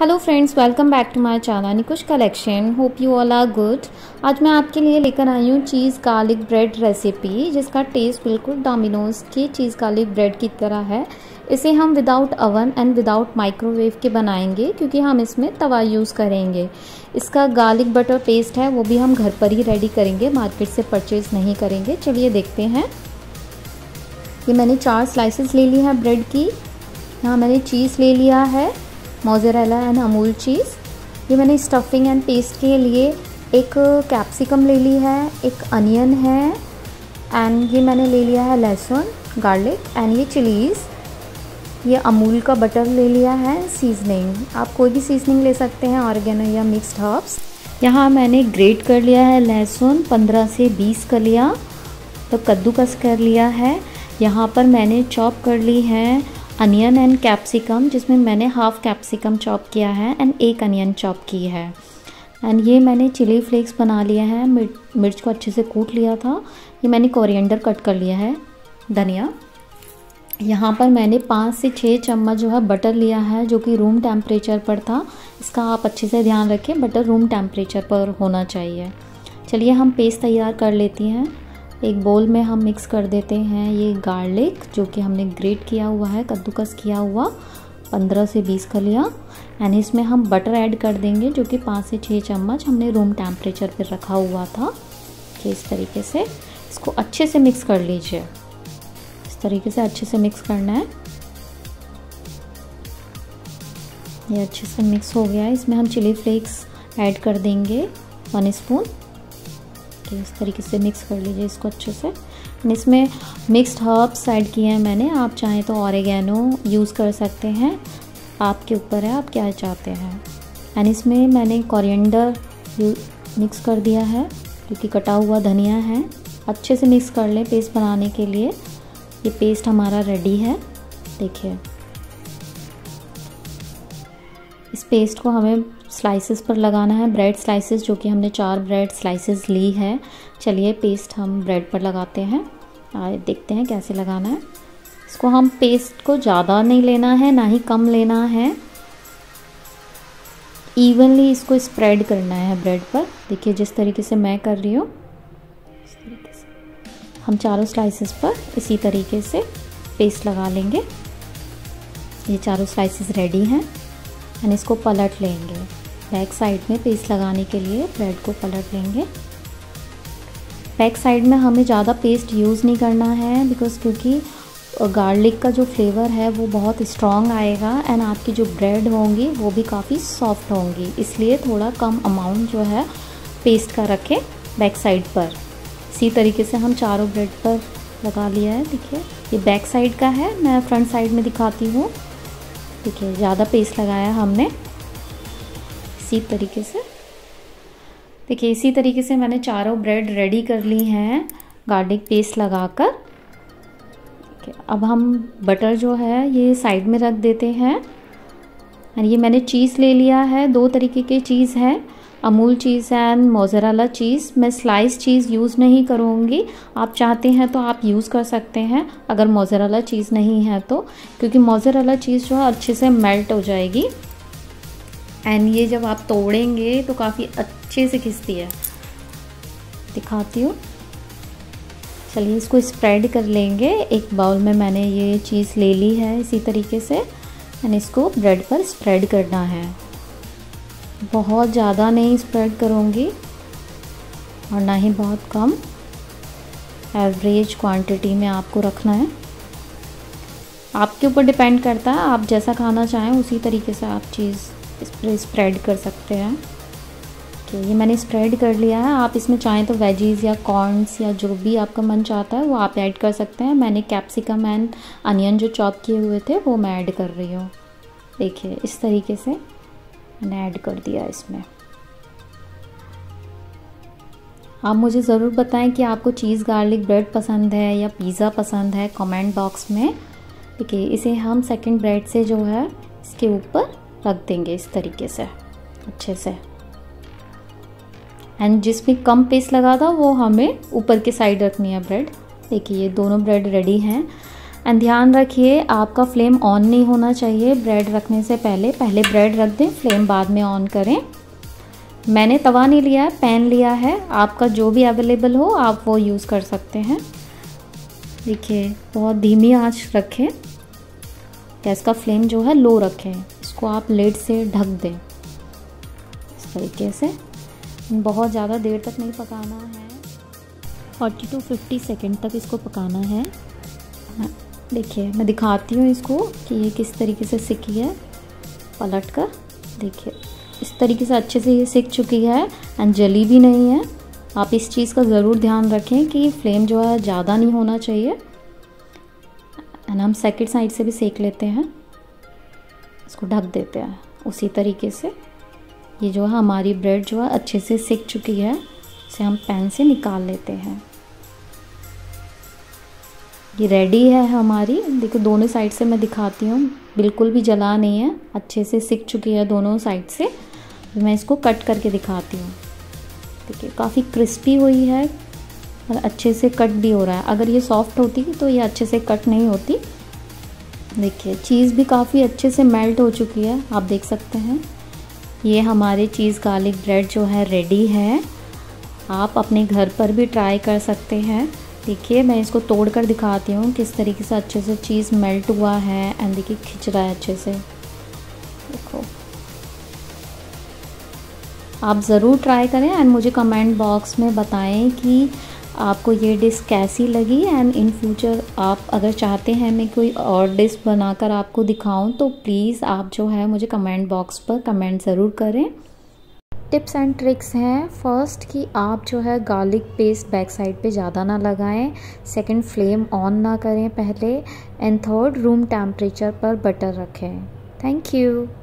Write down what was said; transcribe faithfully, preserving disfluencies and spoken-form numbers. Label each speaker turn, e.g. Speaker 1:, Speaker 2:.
Speaker 1: Hello friends, welcome back to my channel Nikush collection. Hope you all are good. आज मैं आपके लिए लेकर आई हूँ चीज़ गार्लिक ब्रेड रेसिपी, जिसका टेस्ट बिल्कुल डोमिनोज की चीज़ गार्लिक ब्रेड की तरह है। इसे हम without oven and without microwave के बनाएंगे, क्योंकि हम इसमें तवा यूज़ करेंगे। इसका गार्लिक बटर पेस्ट है वो भी हम घर पर ही रेडी करेंगे, मार्केट से परचेज़ नहीं करेंगे। चलिए देखते हैं। ये मैंने चार स्लाइसेस ले ली है ब्रेड की। यहाँ मैंने चीज़ ले लिया है, मोज़रेला एंड अमूल चीज़। ये मैंने स्टफिंग एंड पेस्ट के लिए एक कैप्सिकम ले ली है, एक अनियन है, एंड ये मैंने ले लिया है लहसुन, गार्लिक एंड ये चिलीज़। ये अमूल का बटर ले लिया है। सीजनिंग आप कोई भी सीजनिंग ले सकते हैं, ऑर्गेनो या मिक्स्ड हर्ब्स। यहाँ मैंने ग्रेट कर लिया है लहसुन, पंद्रह से बीस कलियाँ, तो कद्दूकस कर लिया है। यहाँ पर मैंने चॉप कर ली है अनियन एंड कैप्सिकम, जिसमें मैंने हाफ़ कैप्सिकम चॉप किया है एंड एक अनियन चॉप की है। एंड ये मैंने चिली फ्लेक्स बना लिया है, मिर्च को अच्छे से कूट लिया था। ये मैंने कोरिएंडर कट कर लिया है, धनिया। यहाँ पर मैंने पाँच से छः चम्मच जो है बटर लिया है, जो कि रूम टेम्परेचर पर था। इसका आप अच्छे से ध्यान रखें, बटर रूम टेम्परेचर पर होना चाहिए। चलिए हम पेस्ट तैयार कर लेती हैं। एक बोल में हम मिक्स कर देते हैं ये गार्लिक, जो कि हमने ग्रेट किया हुआ है, कद्दूकस किया हुआ, पंद्रह से बीस कलियाँ। एंड इसमें हम बटर ऐड कर देंगे, जो कि पाँच से छः चम्मच हमने रूम टेम्परेचर पर रखा हुआ था। कि इस तरीके से इसको अच्छे से मिक्स कर लीजिए। इस तरीके से अच्छे से मिक्स करना है। ये अच्छे से मिक्स हो गया है। इसमें हम चिली फ्लेक्स ऐड कर देंगे वन स्पून। इस तरीके से मिक्स कर लीजिए इसको अच्छे से। इसमें मिक्स्ड हर्ब्स ऐड किए हैं मैंने, आप चाहें तो ऑरिगेनो यूज़ कर सकते हैं, आपके ऊपर है आप क्या चाहते हैं। एंड इसमें मैंने कोरिएंडर मिक्स कर दिया है, जो कि कटा हुआ धनिया है। अच्छे से मिक्स कर लें पेस्ट बनाने के लिए। ये पेस्ट हमारा रेडी है। देखिए, इस पेस्ट को हमें स्लाइसेस पर लगाना है, ब्रेड स्लाइसेस, जो कि हमने चार ब्रेड स्लाइसेस ली है। चलिए पेस्ट हम ब्रेड पर लगाते हैं, आए देखते हैं कैसे लगाना है। इसको हम पेस्ट को ज़्यादा नहीं लेना है, ना ही कम लेना है, इवनली इसको स्प्रेड करना है ब्रेड पर। देखिए जिस तरीके से मैं कर रही हूँ, इस तरीके से हम चारों स्लाइसेस पर इसी तरीके से पेस्ट लगा लेंगे। ये चारों स्लाइसेस रेडी हैं। एंड इसको पलट लेंगे, बैक साइड में पेस्ट लगाने के लिए ब्रेड को पलट लेंगे। बैक साइड में हमें ज़्यादा पेस्ट यूज़ नहीं करना है, बिकॉज़ क्योंकि गार्लिक का जो फ्लेवर है वो बहुत स्ट्रॉन्ग आएगा एंड आपकी जो ब्रेड होंगी वो भी काफ़ी सॉफ्ट होंगी। इसलिए थोड़ा कम अमाउंट जो है पेस्ट का रखें बैक साइड पर। इसी तरीके से हम चारों ब्रेड पर लगा लिया है। देखिए ये बैक साइड का है, मैं फ्रंट साइड में दिखाती हूँ। देखिए ज़्यादा पेस्ट लगाया हमने। इसी तरीके से देखिए इसी तरीके से मैंने चारों ब्रेड रेडी कर ली हैं गार्लिक पेस्ट लगाकर। अब हम बटर जो है ये साइड में रख देते हैं। और ये मैंने चीज़ ले लिया है, दो तरीके के चीज़ है, Amul cheese and mozzarella cheese. मैं स्लाइस चीज़ यूज़ नहीं करूँगी, आप चाहते हैं तो आप यूज़ कर सकते हैं अगर मोज़रेला चीज़ नहीं है तो, क्योंकि मोज़रेला चीज़ जो है अच्छे से मेल्ट हो जाएगी। एंड ये जब आप तोड़ेंगे तो काफ़ी अच्छे से खिंचती है। दिखाती हूँ। चलिए इसको स्प्रेड कर लेंगे। एक बाउल में मैंने ये चीज़ ले ली है इसी तरीके से, एंड इसको ब्रेड पर स्प्रेड करना है। बहुत ज़्यादा नहीं स्प्रेड करूँगी और ना ही बहुत कम, एवरेज क्वांटिटी में आपको रखना है। आपके ऊपर डिपेंड करता है, आप जैसा खाना चाहें उसी तरीके से आप चीज़ इस पर स्प्रेड कर सकते हैं। तो ये मैंने स्प्रेड कर लिया है। आप इसमें चाहें तो वेजीज़ या कॉर्न्स या जो भी आपका मन चाहता है वो आप ऐड कर सकते हैं। मैंने कैप्सिकम एंड अनियन जो चॉप किए हुए थे वो मैं ऐड कर रही हूँ। देखिए इस तरीके से मैंने ऐड कर दिया इसमें। आप मुझे ज़रूर बताएं कि आपको चीज़ गार्लिक ब्रेड पसंद है या पिज़्ज़ा पसंद है, कमेंट बॉक्स में। देखिए इसे हम सेकंड ब्रेड से जो है इसके ऊपर रख देंगे इस तरीके से अच्छे से। एंड जिसमें कम पेस्ट लगा था वो हमें ऊपर के साइड रखनी है ब्रेड। देखिए ये दोनों ब्रेड रेडी हैं। एंड ध्यान रखिए आपका फ्लेम ऑन नहीं होना चाहिए ब्रेड रखने से पहले। पहले ब्रेड रख दें, फ्लेम बाद में ऑन करें। मैंने तवा नहीं लिया है, पैन लिया है। आपका जो भी अवेलेबल हो आप वो यूज़ कर सकते हैं। देखिए बहुत धीमी आंच रखें, गैस का फ्लेम जो है लो रखें। इसको आप लिड से ढक दें इस तरीके से। बहुत ज़्यादा देर तक नहीं पकाना है, चालीस टू पचास सेकंड तक इसको पकाना है। देखिए मैं दिखाती हूँ इसको कि ये किस तरीके से सिकी है पलट कर। देखिए इस तरीके से अच्छे से ये सिक चुकी है एंड जली भी नहीं है। आप इस चीज़ का ज़रूर ध्यान रखें कि फ्लेम जो है ज़्यादा नहीं होना चाहिए। एंड हम सेकंड साइड से भी सेक लेते हैं, इसको ढक देते हैं उसी तरीके से। ये जो है हमारी ब्रेड जो है अच्छे से सिक चुकी है, इसे हम पैन से निकाल लेते हैं। ये रेडी है हमारी। देखो दोनों साइड से मैं दिखाती हूँ, बिल्कुल भी जला नहीं है, अच्छे से सिक चुकी है दोनों साइड से। मैं इसको कट करके दिखाती हूँ। देखिए काफ़ी क्रिस्पी हुई है और अच्छे से कट भी हो रहा है। अगर ये सॉफ्ट होती तो ये अच्छे से कट नहीं होती। देखिए चीज़ भी काफ़ी अच्छे से मेल्ट हो चुकी है, आप देख सकते हैं। ये हमारे चीज़ गार्लिक ब्रेड जो है रेडी है। आप अपने घर पर भी ट्राई कर सकते हैं। देखिए मैं इसको तोड़ कर दिखाती हूँ किस तरीके से अच्छे से चीज़ मेल्ट हुआ है एंड देखिए खिंच रहा है अच्छे से। देखो आप ज़रूर ट्राई करें एंड मुझे कमेंट बॉक्स में बताएं कि आपको ये डिश कैसी लगी। एंड इन फ्यूचर आप अगर चाहते हैं मैं कोई और डिश बनाकर आपको दिखाऊं तो प्लीज़ आप जो है मुझे कमेंट बॉक्स पर कमेंट ज़रूर करें। टिप्स एंड ट्रिक्स हैं, फर्स्ट कि आप जो है गार्लिक पेस्ट बैक साइड पे ज़्यादा ना लगाएं, सेकंड फ्लेम ऑन ना करें पहले, एंड थर्ड रूम टेम्परेचर पर बटर रखें। Thank you.